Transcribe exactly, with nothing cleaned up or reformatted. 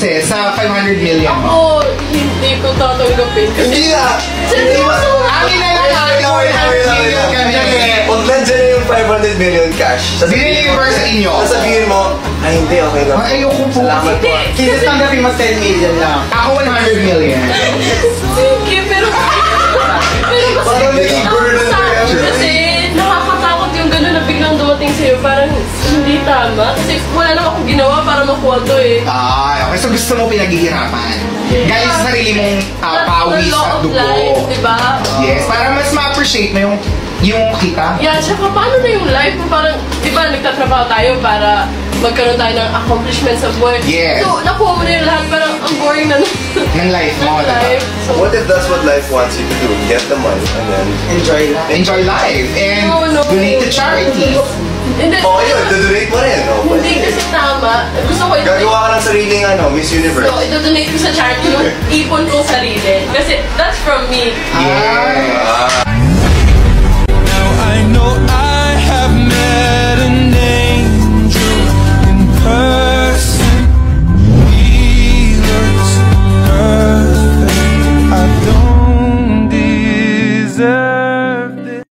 princess sa five hundred million Ako, mo? hindi ko tatanggapin. Hindi na! Seryoso! Amin na lang natin four hundred million kami. Huwag nandiyan na yung five hundred million cash. Diniliver sa inyo. Sasabihin mo, ay hindi, okay lang. Ay, ayoko po. Salamat po. Kasi tanggapin mo ten million lang. Ako one hundred million. Sige, pero... Pero kasi... Parang naging burden sa akin na yan. kasi nakakatakot yung gano'n na biglang dumating sa'yo. Parang hindi tama. Kasi wala lang akong ginawa para makuha to eh. Ah, okay. So gusto mo pinaghihirapan. Galing sa sarili mong uh, pawis The law at of dugo. life, diba? Yes, para mas ma-appreciate mo yung yung kita. Yeah, tsaka paano na yung life mo? Parang, di ba, nagtatrabaho tayo para magkaroon tayo ng accomplishments sa buhay. Yes. So, nakuha mo na yung lahat. Parang ang boring na Ng life mo, ng diba? life. So what if that's what life wants you to do? Get the money and then... Enjoy life. Enjoy life and No, no. donate to charity. Hindi, Oo, yun. Dodonate mo rin. Oh, hindi kasi tama. Gusto ko ito. Gagawa ka ng sariling ano, Miss Universe. So, ito-donate ko sa charity yung ipon kong sarili. Kasi that's from me. Yeah. Ah.